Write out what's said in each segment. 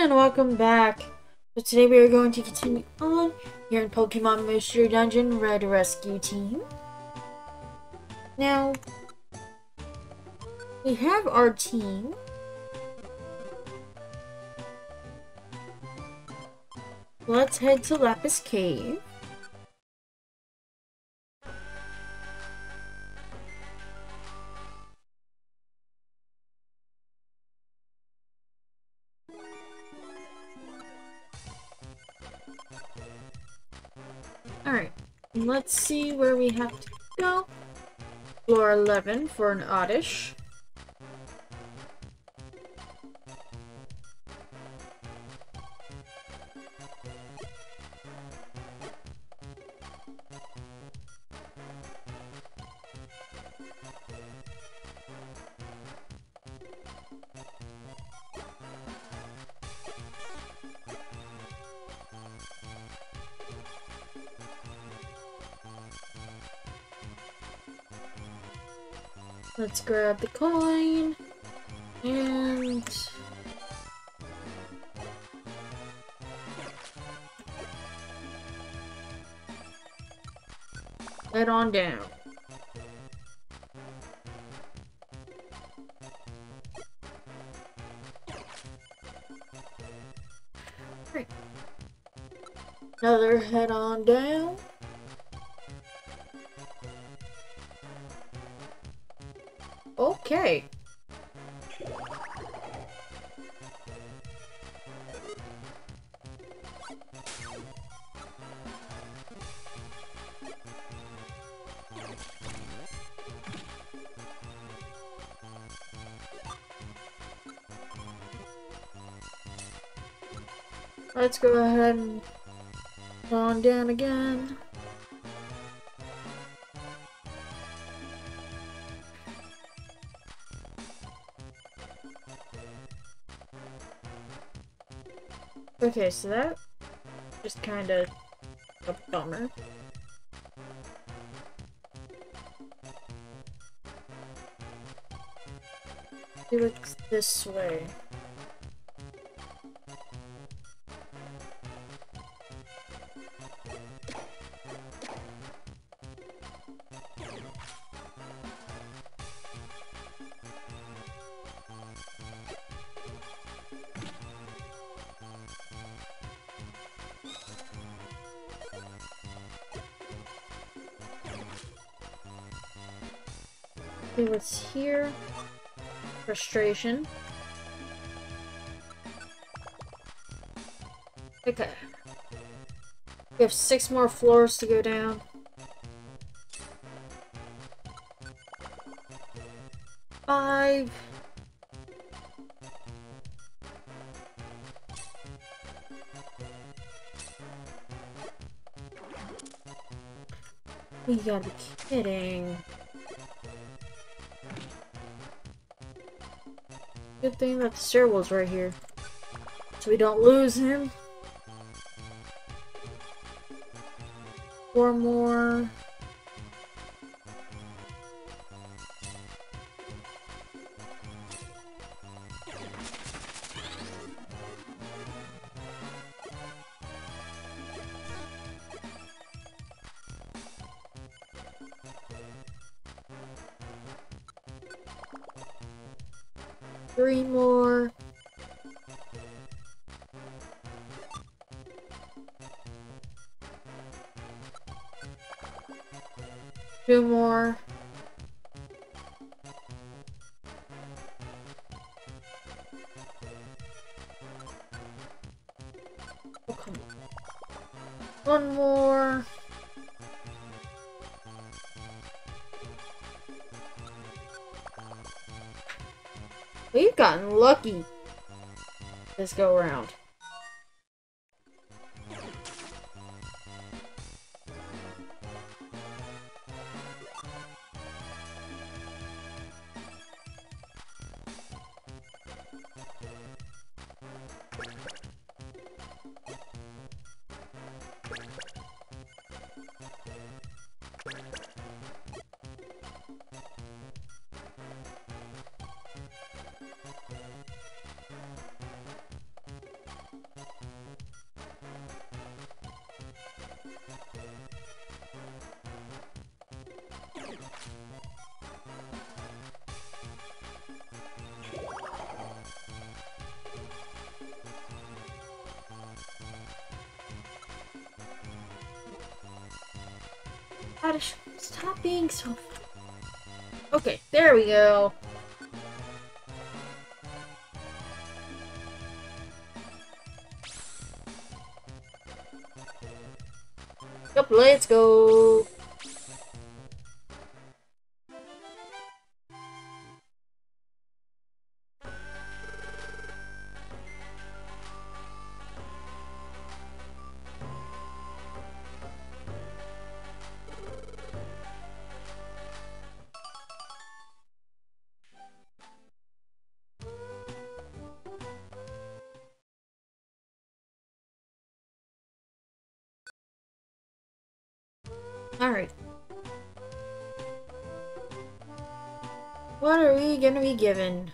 and welcome back. So today we are going to continue on here in Pokemon Mystery Dungeon Red Rescue Team. Now, we have our team. Let's head to Lapis Cave. Alright, let's see where we have to go. Floor 11 for an Oddish. Let's grab the coin and head on down. Right. Another head on down. Okay. Let's go ahead and on down again. Okay, so that just kind of a bummer. Do it this way. See what's here. Frustration. Okay. We have 6 more floors to go down. 5. You gotta be kidding. Good thing that the stairwell's right here, so we don't lose him. 4 more. Three more. Two more. Oh, come on. One more. We've gotten lucky this go around. Oddish, stop being so... Okay, there we go. Yep, let's go. Alright. What are we gonna be given?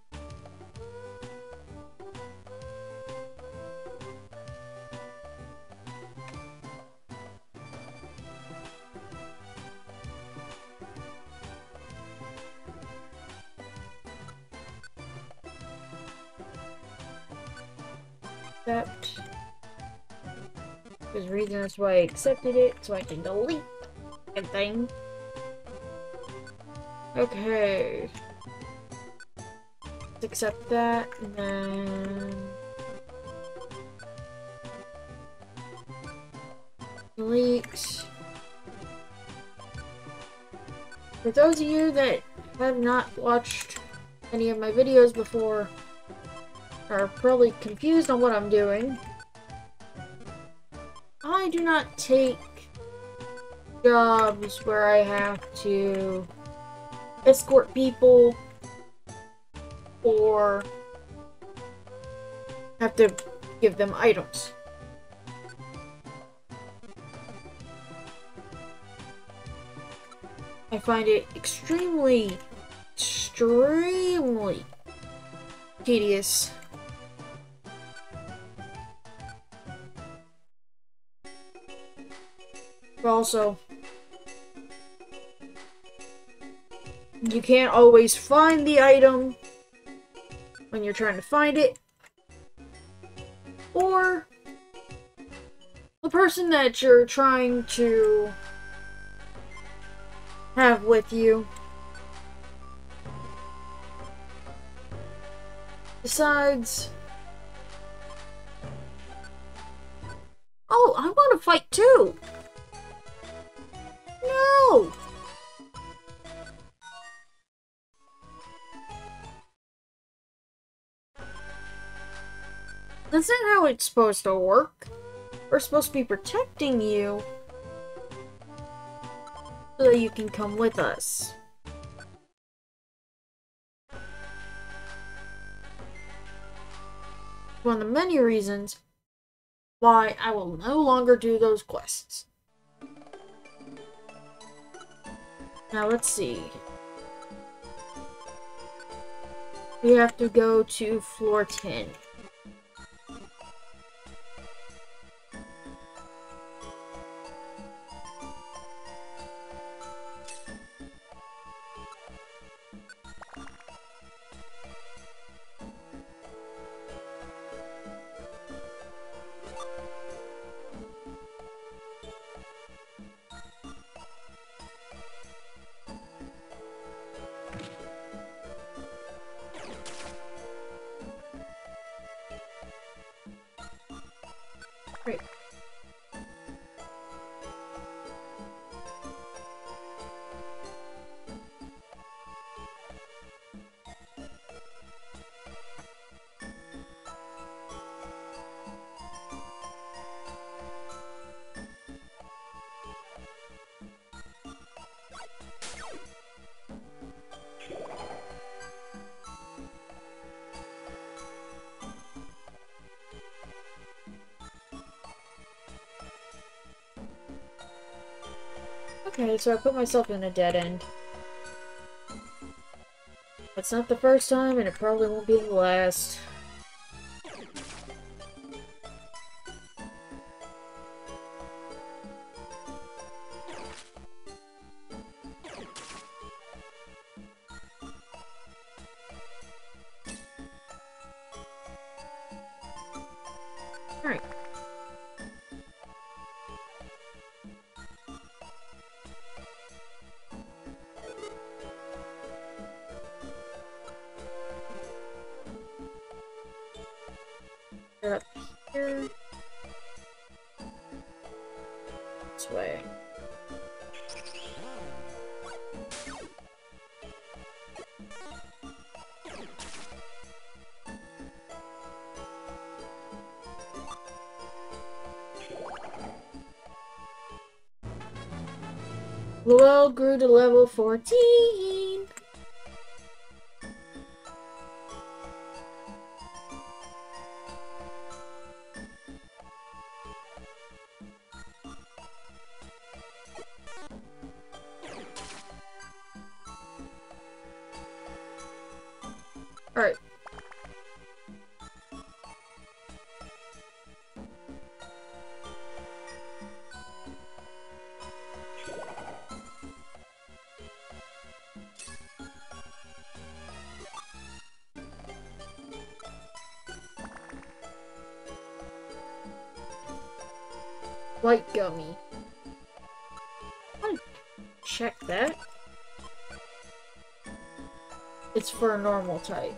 Accept. There's a reason that's why I accepted it, so I can delete everything. Okay. Let's accept that, and then... delete. For those of you that have not watched any of my videos before, are probably confused on what I'm doing, I do not take jobs where I have to escort people or have to give them items. I find it extremely tedious. But also, you can't always find the item when you're trying to find it. Or the person that you're trying to have with you decides, oh, I want to fight too. No! That's not how it's supposed to work. We're supposed to be protecting you so that you can come with us. One of the many reasons why I will no longer do those quests. Now let's see. We have to go to floor 10. Great. Okay, so I put myself in a dead end. It's not the first time, and it probably won't be the last. Alright. This way. Luelle grew to level 14. Alright. White gummy. I'll check that. It's for a normal type.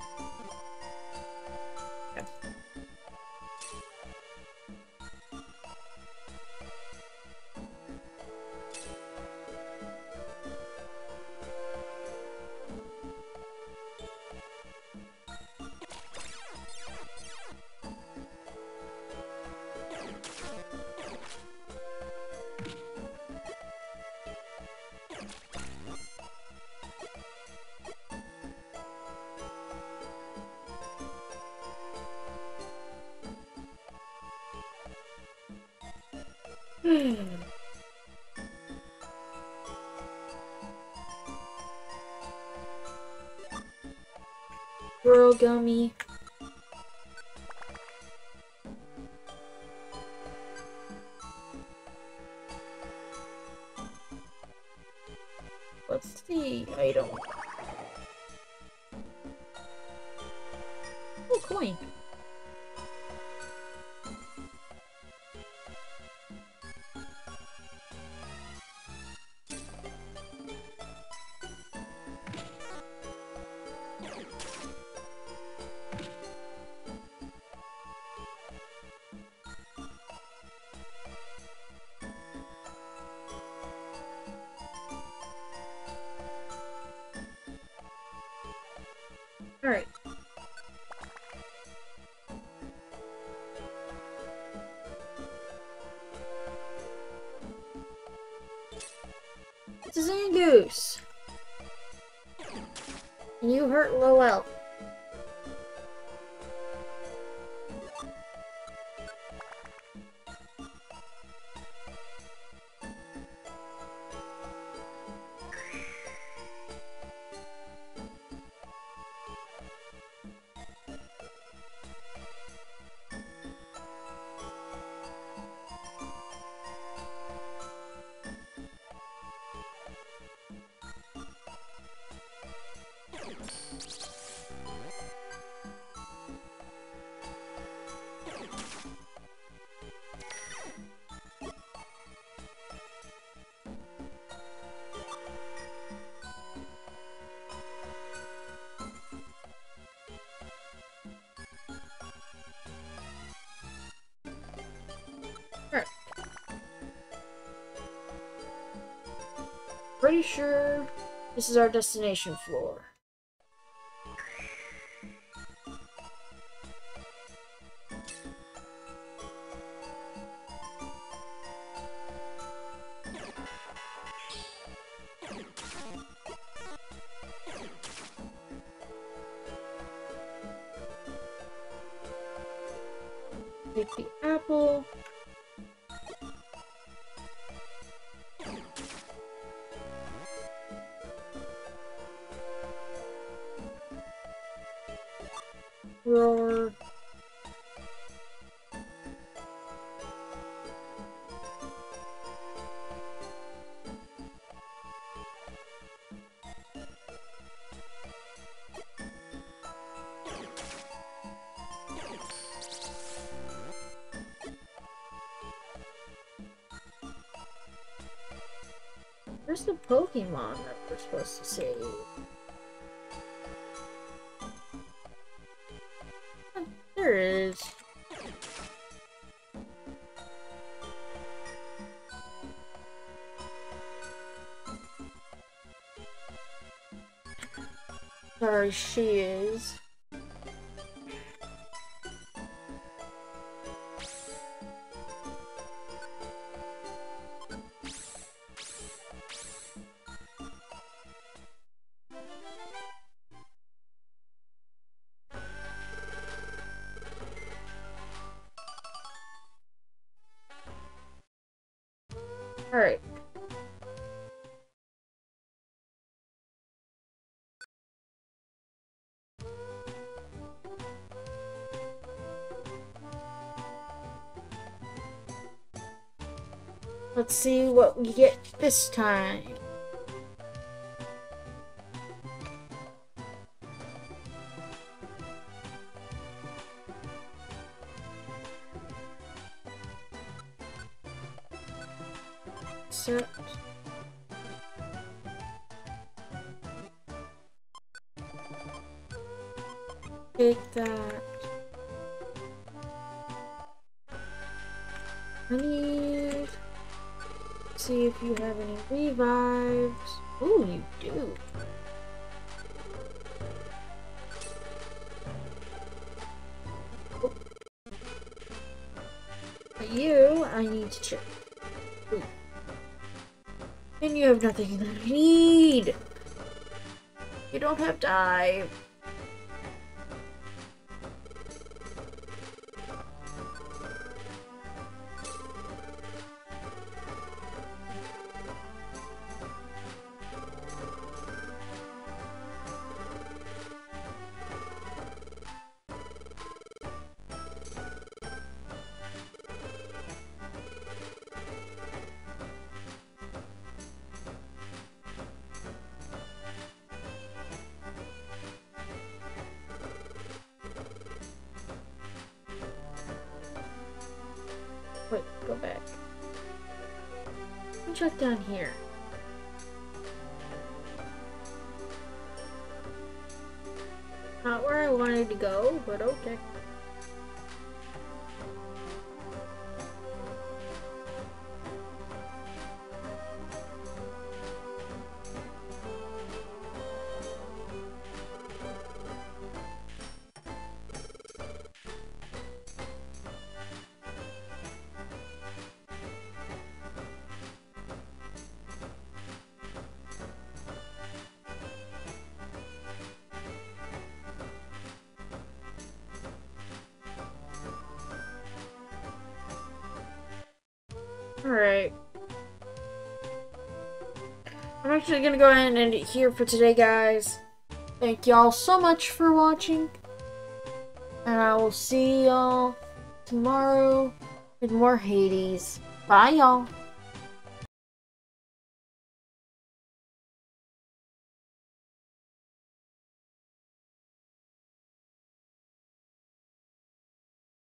Okay. Girl gummy. What's the item? Oh, coin. Alright. It's a Zangoose. And you hurt Luelle. Alright. Pretty sure this is our destination floor. Take the apple. Roar. Where's the Pokemon that we're supposed to save? Oh, there it is. Sorry, she is. Alright. Let's see what we get this time. Set. Take that. I need... See if you have any revives. Ooh, you do. Oh. But you, I need to check. Ooh. And you have nothing that I need. You don't have time. Wait, go back. Let me check down here. Not where I wanted to go, but okay. Alright. I'm actually gonna go ahead and end it here for today, guys. Thank y'all so much for watching. And I will see y'all tomorrow with more Hades. Bye, y'all.